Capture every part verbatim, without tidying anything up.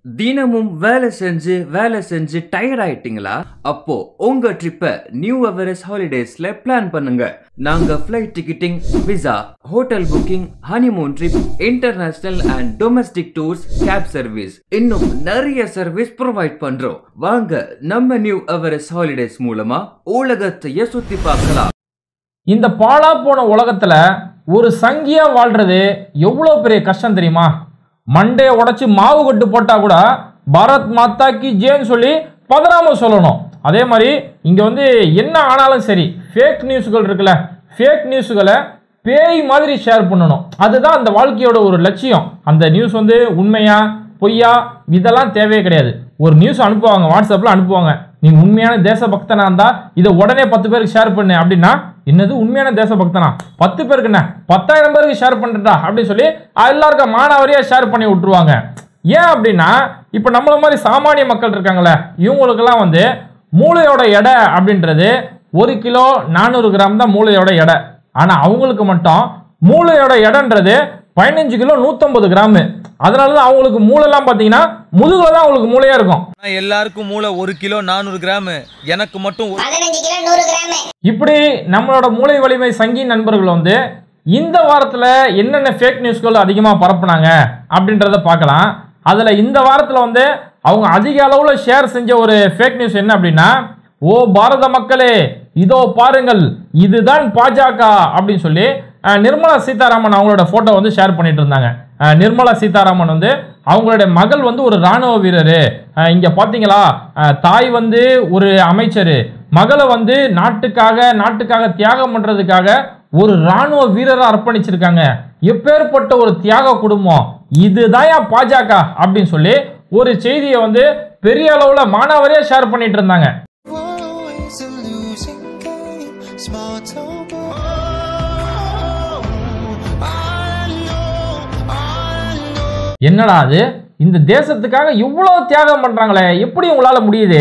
தினமும் வேலை செஞ்சு வேலை செஞ்சு டயர்ட் ஆயிட்டீங்களா? அப்போ உங்க ட்ரிப்பை நியூ எவரெஸ்ட் ஹாலிடேஸ்ல பிளான் பண்ணுங்க. நாங்க flight ticketing, visa, hotel booking, honeymoon trip, international and domestic tours, cab service, இன்னும் நிறைய சர்வீஸ் ப்ரொவைட் பண்றோம். வாங்க நம்ம நியூ எவரெஸ்ட் ஹாலிடேஸ் மூலமா உலகத்தையே சுத்தி பார்க்கலாம். இந்த பாழா போன உலகத்துல ஒரு சங்கியா வாழ்றது எவ்வளவு பெரிய கஷ்டம் தெரியுமா? மண்டே உடைச்சு மாவு கட்டு போட்டா கூட பாரத் மாதா கி ஜேன்னு சொல்லி பதறாம சொல்லணும். அதே மாதிரி இங்க வந்து என்ன ஆனாலும் சரி, ஃபேக் நியூஸ்கள் இருக்குல்ல, ஃபேக் நியூஸ்களை பேய் மாதிரி ஷேர் பண்ணணும். அதுதான் அந்த வாழ்க்கையோட ஒரு லட்சியம். அந்த நியூஸ் வந்து உண்மையா பொய்யா இதெல்லாம் தேவையே கிடையாது. ஒரு நியூஸ் அனுப்புவாங்க, வாட்ஸ்அப்ல அனுப்புவாங்க, நீ உண்மையான தேசபக்தனா இருந்தா இதை உடனே பத்து பேருக்கு ஷேர் பண்ணு அப்படின்னா, என்னது உண்மையான தேசபக்தனா, பத்து பேருக்கு என்ன பத்தாயிரம் பேருக்கு ஷேர் பண்ணுறா அப்படின்னு சொல்லி எல்லாருக்கும் மானாவரியா ஷேர் பண்ணி விட்டுருவாங்க. ஏன் அப்படின்னா, இப்போ நம்மள மாதிரி சாமானிய மக்கள் இருக்காங்களே, இவங்களுக்கெல்லாம் வந்து மூளையோட எடை அப்படின்றது ஒரு கிலோ நானூறு கிராம் தான் மூளையோட எடை. ஆனா அவங்களுக்கு மட்டும் மூளையோட எடைன்றது பதினஞ்சு கிலோ நூத்தம்பது கிராம். அதனாலதான் அவங்களுக்கு மூளைலாம் பாத்தீங்கன்னா முதுகுல தான் அவங்களுக்கு மூளையா இருக்கும். எல்லாருக்கும் மூளை ஒரு கிலோ நானூறு கிராம், எனக்கு மட்டும் பதினஞ்சு கிலோ நூறு கிராம். இப்படி நம்மளோட மூளை வலிமை சங்கி நண்பர்கள் வந்து இந்த வாரத்துல என்னென்ன ஃபேக் நியூஸ்கள் அதிகமா பரப்புனாங்க அப்படின்றத பார்க்கலாம். அதுல இந்த வாரத்துல வந்து அவங்க அதிக அளவுல ஷேர் செஞ்ச ஒரு ஃபேக் நியூஸ் என்ன அப்படின்னா, ஓ பாரத மக்களே இதோ பாருங்கள், இதுதான் பாஜக அப்படின்னு சொல்லி நிர்மலா சீதாராமன் அவங்களோட போட்டோ வந்து ஷேர் பண்ணிட்டு இருந்தாங்க. நிர்மலா சீதாராமன் வந்து அவங்களுடைய மகள் வந்து ஒரு ராணுவ வீரர், இங்க பாத்தீங்களா தாய் வந்து ஒரு அமைச்சர், மகளை வந்து நாட்டுக்காக நாட்டுக்காக தியாகம் பண்றதுக்காக ஒரு ராணுவ வீரரை அர்ப்பணிச்சிருக்காங்க. எப்பேற்பட்ட ஒரு தியாக குடும்பம், இதுதான் பாஜக அப்படின்னு சொல்லி ஒரு செய்தியை வந்து பெரிய அளவுல மானாவரியா ஷேர் பண்ணிட்டு இருந்தாங்க. என்னடா அது, இந்த தேசத்துக்காக இவ்வளவு தியாகம் பண்றாங்களே, எப்படி உங்களால முடியுது?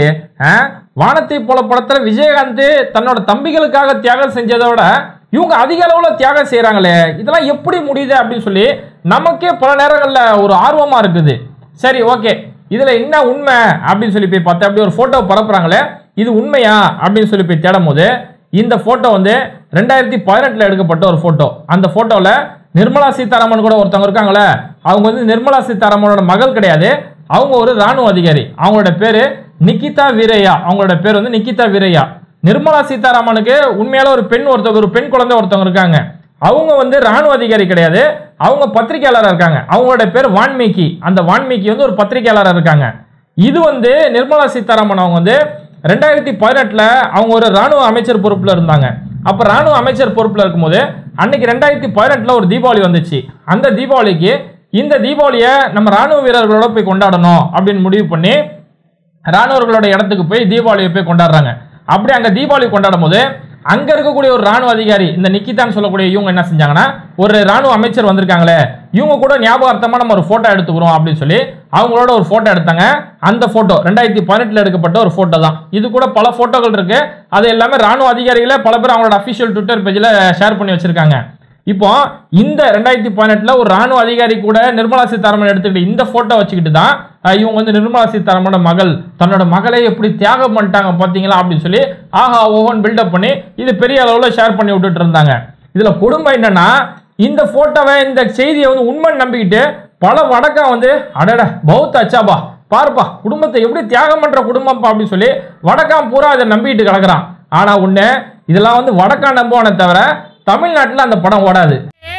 வானத்தை போல படத்துல விஜயகாந்த் தன்னோட தம்பிகளுக்காக தியாகம் செஞ்சதோட இவங்க அதிக அளவுல தியாகம் செய்யறாங்களே, இதெல்லாம் எப்படி முடியுது அப்படின்னு சொல்லி நமக்கே பல நேரங்கள்ல ஒரு ஆர்வமா இருக்குது. சரி ஓகே, இதுல என்ன உண்மை அப்படின்னு சொல்லி போய் பார்த்தா, அப்படி ஒரு போட்டோ பரப்புறாங்களே, இது உண்மையா அப்படின்னு சொல்லி போய் தேடும் போது இந்த போட்டோ வந்து ரெண்டாயிரத்தி பதினெட்டுல எடுக்கப்பட்ட ஒரு போட்டோ. அந்த போட்டோல நிர்மலா சீதாராமன் கூட ஒருத்தவங்க இருக்காங்களே, அவங்க வந்து நிர்மலா சீதாராமனோட மகள் கிடையாது, அவங்க ஒரு ராணுவ அதிகாரி. அவங்களோட பேரு நிகிதா வீரையா. அவங்களோட பேர் வந்து நிகிதா வீரையா. நிர்மலா சீதாராமனுக்கு உண்மையால ஒரு பெண் ஒருத்தவங்க ஒரு பெண் குழந்தை ஒருத்தவங்க இருக்காங்க. அவங்க வந்து ராணுவ அதிகாரி கிடையாது, அவங்க பத்திரிகையாளராக இருக்காங்க. அவங்களோட பேர் வான்மீகி. அந்த வான்மீகி வந்து ஒரு பத்திரிகையாளராக இருக்காங்க. இது வந்து நிர்மலா சீதாராமன் அவங்க வந்து ரெண்டாயிரத்தி பதினெட்டுல அவங்க ஒரு ராணுவ அமைச்சர் பொறுப்புல இருந்தாங்க. அப்ப ராணுவ அமைச்சர் பொறுப்புல இருக்கும்போது அன்னைக்கு ரெண்டாயிரத்தி பதினெட்டுல ஒரு தீபாவளி வந்துச்சு. அந்த தீபாவளிக்கு இந்த தீபாவளியை நம்ம ராணுவ வீரர்களோட போய் கொண்டாடணும் அப்படின்னு முடிவு பண்ணி ராணுவர்களோட இடத்துக்கு போய் தீபாவளியை போய் கொண்டாடுறாங்க. அப்படி அங்க தீபாவளி கொண்டாடும் போது அங்க இருக்கக்கூடிய ஒரு ராணுவ அதிகாரி, இந்த நிக்கிதான்னு சொல்லக்கூடிய இவங்க என்ன செஞ்சாங்கன்னா, ஒரு ராணுவ அமைச்சர் வந்திருக்காங்களே, இவங்க கூட ஞாபகார்த்தமா நம்ம ஒரு போட்டோ எடுத்துக்கிறோம் அப்படின்னு சொல்லி அவங்களோட ஒரு போட்டோ எடுத்தாங்க. அந்த போட்டோ ரெண்டாயிரத்தி பதினெட்டுல எடுக்கப்பட்ட ஒரு போட்டோ தான். இது கூட பல போட்டோகள் இருக்கு. அது எல்லாமே ராணுவ அதிகாரிகளே பல பேர் அவங்களோட அபிஷியல் ட்விட்டர் பேஜ்ல ஷேர் பண்ணி வச்சிருக்காங்க. இப்போ இந்த ரெண்டாயிரத்தி பதினெட்டுல ஒரு ராணுவ அதிகாரி கூட நிர்மலா சீதாராமன் எடுத்துக்கிட்டு இந்த போட்டோ வச்சுக்கிட்டு தான் இவங்க வந்து நிர்மலா சீதாராமனோட மகள் தன்னோட மகளை எப்படி தியாகம் பண்ணிட்டாங்க பாத்தீங்களா அப்படின்னு சொல்லி ஆஹா ஓஹோன்னு பில்டப் பண்ணி இது பெரிய அளவுல ஷேர் பண்ணி விட்டுட்டு இருந்தாங்க. இதுல கொடுமை என்னன்னா, இந்த போட்டோவை இந்த செய்தியை வந்து உண்மை நம்பிக்கிட்டு பல வடக்கம் வந்து அடட பௌத்த அச்சாபா பாருப்பா குடும்பத்தை எப்படி தியாகம் பண்ற குடும்பம் அப்படின்னு சொல்லி வடக்காம் பூரா அதை நம்பிக்கிட்டு கிடக்குறான். ஆனா உன்ன இதெல்லாம் வந்து வடக்கான் நம்புவானே தவிர தமிழ்நாட்டில் அந்த படம் ஓடாது.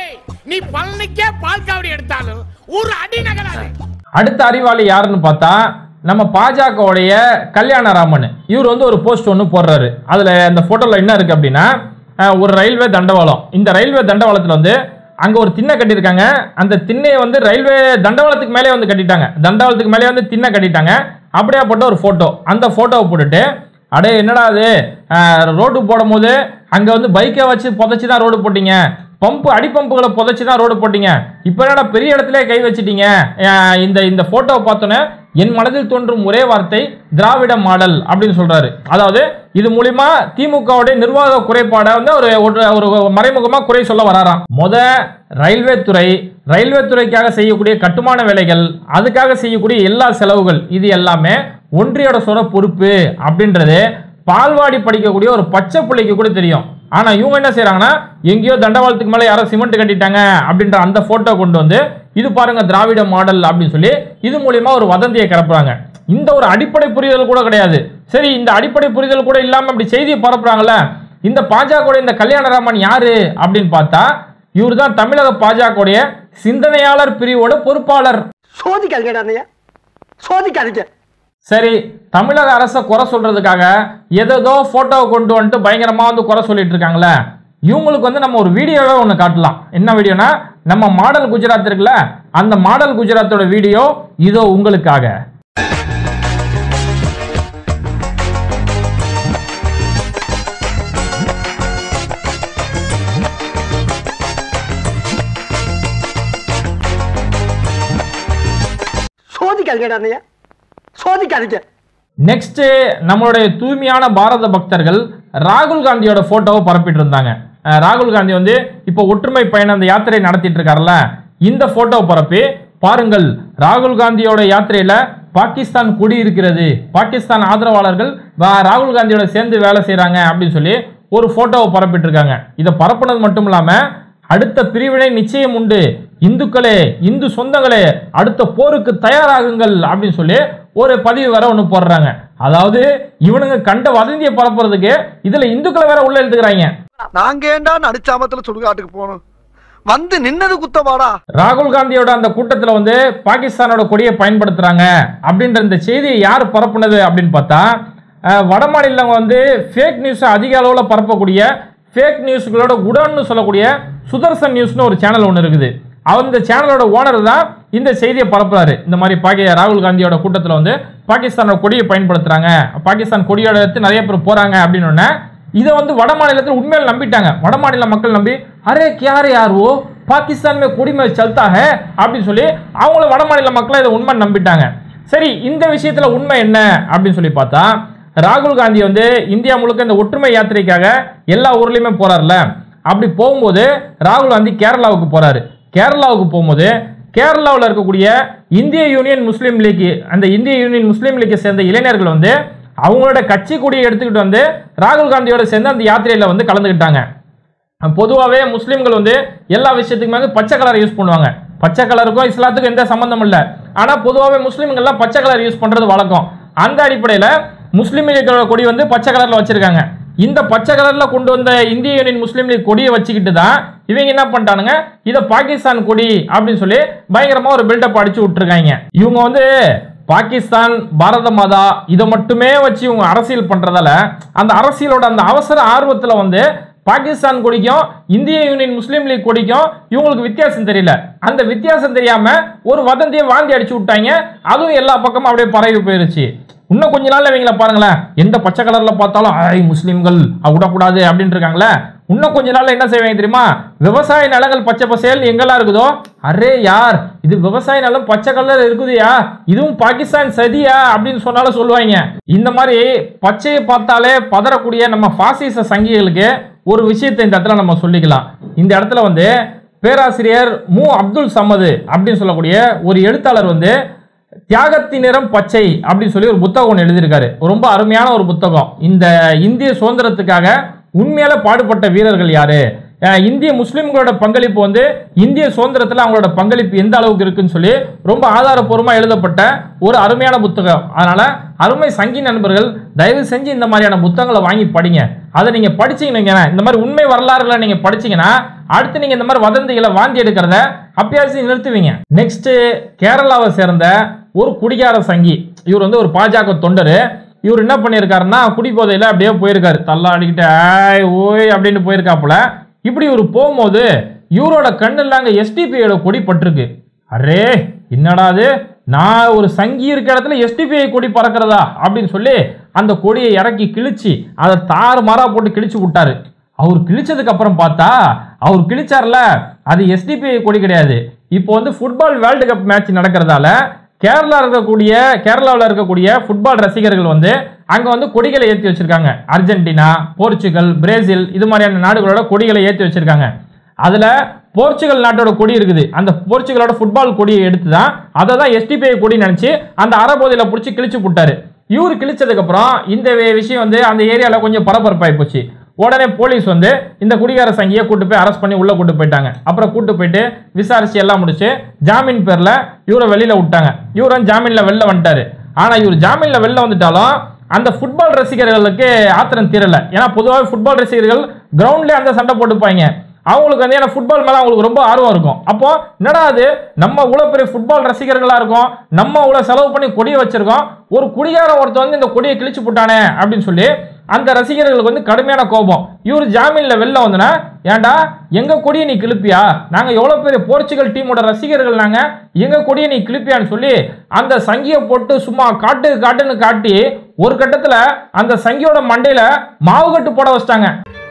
நீ பழனிக்கே பால்காவடி எடுத்தாலும் ஒரு அடி நகராது. அடுத்த அறிவாளி யாருன்னு பார்த்தா நம்ம பாஜகவுடைய கல்யாணராமன். இவர் வந்து ஒரு போஸ்ட் ஒன்று போடுறாரு. அதுல அந்த போட்டோல என்ன இருக்கு அப்படின்னா, ஒரு ரயில்வே தண்டவாளம். இந்த ரயில்வே தண்டவாளத்துல வந்து அங்க ஒரு திண்ணை கட்டியிருக்காங்க. அந்த திண்ணையை வந்து ரயில்வே தண்டவாளத்துக்கு மேலே வந்து கட்டிட்டாங்க. தண்டவாளத்துக்கு மேலே வந்து திண்ணை கட்டிட்டாங்க. அப்படியே போட்ட ஒரு போட்டோ. அந்த போட்டோவை போட்டுட்டு அடே என்னடா அது, ரோடு போடும் போது அங்க வந்து பைக்கை வச்சு புதைச்சி தான் ரோடு போட்டீங்க, பம்பு அடிப்பம்புகளை புதைச்சி தான் ரோடு போட்டீங்க. இப்போ என்னடா பெரிய இடத்துல கை வச்சிட்டீங்க. இந்த இந்த போட்டோவை பார்த்தோன்னே என் மனதில் தோன்றும் ஒரே வார்த்தை திராவிட மாடல் அப்படின்னு சொல்றாரு. அதாவது இது மூலியமா திமுகவுடைய நிர்வாக குறைபாடை வந்து ஒரு ஒரு மறைமுகமா குறை சொல்ல வராராம். முத ரயில்வே துறை ரயில்வே துறைக்காக செய்யக்கூடிய கட்டுமான வேலைகள், அதுக்காக செய்யக்கூடிய எல்லா செலவுகள், இது எல்லாமே ஒன்றியோட சொர பொறுப்பு அப்படின்றது பால்வாடி படிக்கக்கூடிய ஒரு பச்சை பிள்ளைக்கு கூட தெரியும். ஆனா இவங்க என்ன செய்யறாங்கன்னா, எங்கேயோ தண்டவாளத்துக்கு மேல யாரோ சிமெண்ட் கட்டிட்டாங்க அப்படின்ற அந்த போட்டோ கொண்டு வந்து இது பாருங்க திராவிட மாடல் அப்படின்னு சொல்லி இது மூலியமா ஒரு வதந்தியை கிளப்புறாங்க. இந்த ஒரு அடிப்படை புரிதல் கூட கிடையாது. சரி, இந்த அடிப்படை புரிதல் கூட இல்லாம அப்படி செய்தியை பரப்புறாங்கல்ல, இந்த பாஜக இந்த கல்யாணராமன் யாரு அப்படின்னு பார்த்தா இவர் தான் தமிழக பாஜக சிந்தனையாளர் பிரிவோட பொறுப்பாளர். சரி, தமிழக அரசை குறை சொல்றதுக்காக ஏதோ போட்டோவை கொண்டு வந்துட்டு பயங்கரமா வந்து குறை சொல்லிட்டு இருக்காங்களே, இவங்களுக்கு வந்து நம்ம ஒரு வீடியோவே ஒன்று காட்டலாம். என்ன வீடியோனா, நம்ம மாடல் குஜராத் இருக்குல்ல, அந்த மாடல் குஜராத்தோட வீடியோ இதோ உங்களுக்காக. நெக்ஸ்ட் நம்மளுடைய தூய்மையான பாரத பக்தர்கள் ராகுல் காந்தியோட போட்டோவை பரப்பிட்டு இருந்தாங்க. ராகுல் காந்தி வந்து இப்போ ஒற்றுமை பயணம் அந்த யாத்திரை நடத்திட்டு இருக்காருல்ல, இந்த போட்டோவை பரப்பி பாருங்கள் ராகுல் காந்தியோட யாத்திரையில பாகிஸ்தான் கொடி இருக்கிறது, பாகிஸ்தான் ஆதரவாளர்கள் ராகுல் காந்தியோட சேர்ந்து வேலை செய்யறாங்க அப்படின்னு சொல்லி ஒரு போட்டோவை பரப்பிட்டு இருக்காங்க. இதை பரப்புனது மட்டும் இல்லாம அடுத்த பிரிவினை நிச்சயம் உண்டு, இந்துக்களே இந்து சொந்தங்களே அடுத்த போருக்கு தயாராகுங்கள் அப்படின்னு சொல்லி ஒரு பதிவு வேற ஒண்ணு போடுறாங்க. அதாவது இவனுங்க கண்ட வதந்தியை பரப்புறதுக்கு இதுல இந்துக்களை வேற உள்ள எழுதுகிறாங்க. நாங்க ஏண்டா நடிச்சாமத்துல சுடுகாட்டுக்கு போனோம், வந்து நின்னது குத்தவாடா. ராகுல் காந்தியோட அந்த கூட்டத்துல வந்து பாகிஸ்தானோட கொடியை பயன்படுத்துறாங்க அப்படின்ற இந்த செய்தியை யார் பரப்புனது அப்படின்னு பார்த்தா, வட மாநிலம் வந்து ஃபேக் நியூஸ் அதிக அளவுல பரப்பக்கூடிய ஃபேக் நியூஸ்களோட குடன்னு சொல்லக்கூடிய சுதர்சன் நியூஸ்னு ஒரு சேனல் ஒன்று இருக்குது. அந்த சேனலோட ஓனர் தான் இந்த செய்தியை பரப்புறாரு. இந்த மாதிரி பாகி ராகுல் காந்தியோட கூட்டத்தில் வந்து பாகிஸ்தானோட கொடியை பயன்படுத்துறாங்க, பாகிஸ்தான் கொடியோட எடுத்து நிறைய பேர் போறாங்க அப்படின்னு இதை வந்து வட மாநிலத்தில் உண்மையில நம்பிட்டாங்க. வட மாநில மக்கள் நம்பி அரே கியார் யாரோ பாகிஸ்தான் மே கொடி மே சல்தா ஹே அப்படின்னு சொல்லி அவங்கள வட மாநில மக்களை இதை உண்மை நம்பிட்டாங்க. சரி, இந்த விஷயத்துல உண்மை என்ன அப்படின்னு சொல்லி பார்த்தா, ராகுல் காந்தி வந்து இந்தியா முழுக்க இந்த ஒற்றுமை யாத்திரைக்காக எல்லா ஊர்லயுமே போறாருல, அப்படி போகும்போது ராகுல் காந்தி கேரளாவுக்கு போறாரு. கேரளாவுக்கு போகும்போது கேரளாவில் இருக்கக்கூடிய இந்திய யூனியன் முஸ்லீம் லீக், அந்த இந்திய யூனியன் முஸ்லீம் லீக்கை சேர்ந்த இளைஞர்கள் வந்து அவங்களோட கட்சி கொடியை எடுத்துக்கிட்டு வந்து ராகுல் காந்தியோட சேர்ந்து அந்த யாத்திரையில வந்து கலந்துக்கிட்டாங்க. பொதுவாகவே முஸ்லீம்கள் வந்து எல்லா விஷயத்துக்குமே பச்சை கலர் யூஸ் பண்ணுவாங்க. பச்சை கலருக்கும் இஸ்லாத்துக்கும் எந்த சம்பந்தம் இல்லை. ஆனா பொதுவாகவே முஸ்லீம்கள்லாம் பச்சை கலர் யூஸ் பண்றது வழக்கம். அந்த அடிப்படையில் முஸ்லீம் லீக்கோட கொடி வந்து பச்சை கலர்ல வச்சிருக்காங்க. இந்த பச்சை கலர்ல கொண்டு வந்த இந்திய யூனியன் முஸ்லீம் லீக் கொடியை வச்சுக்கிட்டு தான் இவங்க என்ன பண்ணிட்டானுங்க, இதை பாகிஸ்தான் கொடி அப்படின்னு சொல்லி பயங்கரமா ஒரு பில்டப் அடிச்சு விட்டுருக்காங்க. இவங்க வந்து பாகிஸ்தான் பாரத மாதா இதை மட்டுமே வச்சு இவங்க அரசியல் பண்றதால அந்த அரசியலோட அந்த அவசர ஆர்வத்தில் வந்து பாகிஸ்தான் கொடிக்கும் இந்திய யூனியன் முஸ்லீம் லீக் கொடிக்கும் இவங்களுக்கு வித்தியாசம் தெரியல. அந்த வித்தியாசம் தெரியாம ஒரு வதந்தியை வாந்தி அடிச்சு விட்டாங்க. அதுவும் எல்லா பக்கமும் அப்படியே பரவி போயிருச்சு. இன்னும் கொஞ்ச நாள்ல இவங்களை பாருங்களேன், எந்த பச்சை கலர்ல பார்த்தாலும் ஐ முஸ்லீம்கள் விடக்கூடாது அப்படின்னு இருக்காங்களே, இன்னும் கொஞ்ச நாள்ல என்ன செய்வாங்க தெரியுமா, விவசாய நிலங்கள் பச்சை பசேல் எங்கெல்லாம் இருக்குதோ, அரே யார் இது விவசாய நிலம் பச்சை கலர் இருக்குதுயா, இதுவும் பாகிஸ்தான் சதியா அப்படின்னு சொன்னாலும் சொல்லுவாங்க. இந்த மாதிரி பச்சையை பார்த்தாலே பதறக்கூடிய நம்ம பாசிச சங்கிகளுக்கு ஒரு விஷயத்தை இந்த இடத்துல நம்ம சொல்லிக்கலாம். இந்த இடத்துல வந்து பேராசிரியர் மு அப்துல் சமது அப்படின்னு சொல்லக்கூடிய ஒரு எழுத்தாளர் வந்து தியாகத்தின் நிறம் பச்சை அப்படின்னு சொல்லி ஒரு புத்தகம் ஒன்று எழுதியிருக்காரு. ரொம்ப அருமையான ஒரு புத்தகம். இந்த இந்திய சுதந்திரத்துக்காக உண்மையில பாடுபட்ட வீரர்கள் யாரு, இந்திய முஸ்லிம்களோட பங்களிப்பு வந்து இந்திய சுதந்திரத்தில் அவங்களோட பங்களிப்பு எந்த அளவுக்கு இருக்குன்னு சொல்லி ரொம்ப ஆதாரப்பூர்வமாக எழுதப்பட்ட ஒரு அருமையான புத்தகம். அதனால அருமை சங்கி நண்பர்கள் தயவு செஞ்சு இந்த மாதிரியான புத்தகங்களை வாங்கி படிங்க. அதை நீங்க படிச்சீங்கன்னா, இந்த மாதிரி உண்மை வரலாறுகளை நீங்க படிச்சீங்கன்னா அடுத்து நீங்க இந்த மாதிரி வதந்திகளை வாந்தி எடுக்கிறத அப்பயாசி நிறுத்துவீங்க. நெக்ஸ்ட் கேரளாவை சேர்ந்த ஒரு குடிகார சங்கி, இவர் வந்து ஒரு பாஜக தொண்டர். இவர் என்ன பண்ணியிருக்காருன்னா குடிபோதையில அப்படியே போயிருக்காரு, தள்ளாடிக்கிட்டு ஆய் ஓய் அப்படின்னு போயிருக்காப்புல. இப்படி இவர் போகும்போது இவரோட கண்ணுல அங்க எஸ்டிபிஐயோட கொடி பட்டிருக்கு. அரே என்னடா அது, நான் ஒரு சங்கி இருக்க இடத்துல எஸ்டிபிஐ கொடி பறக்கிறதா அப்படின்னு சொல்லி அந்த கொடியை இறக்கி கிழிச்சு அதை தாறு மாறா போட்டு கிழிச்சு விட்டாரு. அவர் கிழிச்சதுக்கு அப்புறம் பார்த்தா அவர் கிழிச்சார்ல அது எஸ்டிபிஐ கொடி கிடையாது. இப்போ வந்து ஃபுட்பால் வேர்ல்டு கப் மேட்ச் நடக்கிறதால கேரளா இருக்கக்கூடிய கேரளாவில் இருக்கக்கூடிய ஃபுட்பால் ரசிகர்கள் வந்து அங்க வந்து கொடிகளை ஏற்றி வச்சிருக்காங்க. அர்ஜென்டினா, போர்ச்சுகல், பிரேசில் இது மாதிரியான நாடுகளோட கொடிகளை ஏற்றி வச்சிருக்காங்க. அதுல போர்ச்சுகல் நாட்டோட கொடி இருக்குது. அந்த போர்ச்சுகலோட ஃபுட்பால் கொடியை எடுத்து தான் அதை தான் எஸ்டிபிஐ கொடி நினைச்சு அந்த அறபோதையில பிடிச்சி கிழிச்சு போட்டாரு. இவரு கிழிச்சதுக்கு அப்புறம் இந்த விஷயம் வந்து அந்த ஏரியால கொஞ்சம் பரபரப்பாகி போச்சு. உடனே போலீஸ் வந்து இந்த குடிகார சங்கியை கூட்டு போய் அரெஸ்ட் பண்ணி உள்ள கூட்டு போயிட்டாங்க. அப்புறம் கூட்டு போயிட்டு விசாரிச்சு எல்லாம் முடிச்சு ஜாமீன் பேர்ல இவரை வெளியில விட்டாங்க. இவரும் ஜாமீன்ல வெளில வந்துட்டாரு. ஆனா இவர் ஜாமீன்ல வெளில வந்துட்டாலும் அந்த ஃபுட்பால் ரசிகர்களுக்கு ஆத்திரம் தீரல. ஏன்னா பொதுவாக ஃபுட்பால் ரசிகர்கள் கிரவுண்ட்லயே அந்த சண்டை போட்டுப்பாங்க. அவங்களுக்கு வந்து ஃபுட்பால் மேல அவங்களுக்கு ரொம்ப ஆர்வம் இருக்கும். அப்போ என்னடா அது நம்ம இவ்வளவு பெரிய ஃபுட்பால் ரசிகர்களா இருக்கும், நம்ம இவ்வளவு செலவு பண்ணி கொடியை வச்சிருக்கோம், ஒரு குடிகாரன் ஒருத்தர் வந்து இந்த கொடியை கிழிச்சு போட்டானே அப்படின்னு சொல்லி அந்த ரசிகர்களுக்கு வந்து கடுமையான கோபம். இவர் ஜாமீன்ல வெளில வந்தனா ஏண்டா எங்க கொடியை நீ கிழிப்பியா, நாங்க எவ்வளவு பெரிய போர்ச்சுகல் டீமோட ரசிகர்கள், நாங்க எங்க கொடியை நீ கிழிப்பியான்னு சொல்லி அந்த சங்கியை போட்டு சும்மா காட்டு காட்டுன்னு காட்டி ஒரு கட்டத்துல அந்த சங்கியோட மண்டையில மாவு கட்டு போட வச்சிட்டாங்க.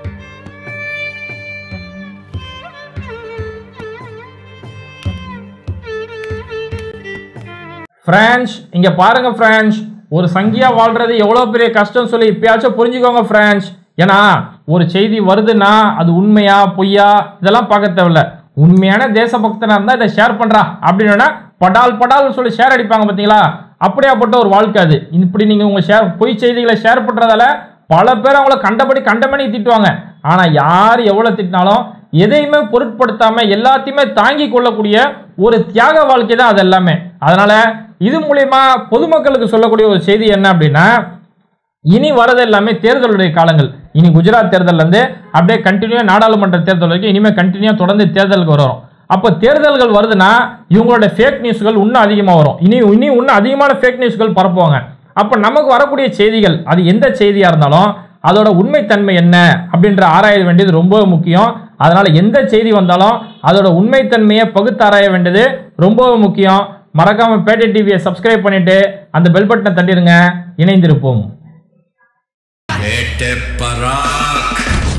பிரான்ஸ் இங்க பாருங்க பிரான்ஸ், ஒரு சங்கியா வாழ்றது எவ்வளவு பெரிய கஷ்டம் சொல்லி இப்பயாச்சும் புரிஞ்சுக்கோங்க பிரான்ஸ். ஏன்னா ஒரு செய்தி வருதுன்னா அது உண்மையா பொய்யா இதெல்லாம் பார்க்க தேவையில்ல. உண்மையான தேசபக்தனா இருந்தா இதை ஷேர் பண்றா அப்படின்னா படால் படால் சொல்லி ஷேர் அடிப்பாங்க பாத்தீங்களா, அப்படியாப்பட்ட ஒரு வாழ்க்கை அது. இப்படி நீங்க உங்க ஷேர் பொய் செய்திகளை ஷேர் பண்றதால பல பேர் அவங்கள கண்டபடி கண்டமணி திட்டுவாங்க. ஆனா யார் எவ்வளவு திட்டினாலும் எதையுமே பொருட்படுத்தாம எல்லாத்தையுமே தாங்கி கொள்ளக்கூடிய ஒரு தியாக வாழ்க்கை தான் அது எல்லாமே. அதனால இது மூலியமா பொதுமக்களுக்கு சொல்லக்கூடிய ஒரு செய்தி என்ன அப்படின்னா, இனி வரது எல்லாமே தேர்தலுடைய காலங்கள். இனி குஜராத் தேர்தல் வந்து அப்படியே கண்டினியூ நாடாளுமன்ற தேர்தல் வரைக்கும் இனிமே கண்டினியூ தொடர்ந்து தேர்தலுக்கு வரும். அப்போ தேர்தல்கள் வருதுன்னா இவங்களோட ஃபேக் நியூஸ்கள் இன்னும் அதிகமாக வரும். இனி இனி இன்னும் அதிகமான ஃபேக் நியூஸ்கள் பரப்புவாங்க. அப்போ நமக்கு வரக்கூடிய செய்திகள் அது எந்த செய்தியா இருந்தாலும் அதோட உண்மைத்தன்மை என்ன அப்படின்ற ஆராய வேண்டியது ரொம்ப முக்கியம். அதனால எந்த செய்தி வந்தாலும் அதோட உண்மைத்தன்மையை பகுத்து ஆராய வேண்டியது ரொம்ப முக்கியம். மறக்காம பேட்டை டிவியை சப்ஸ்கிரைப் பண்ணிட்டு அந்த பெல் பட்டனை தட்டிடுங்க. இணைந்திருப்போம்.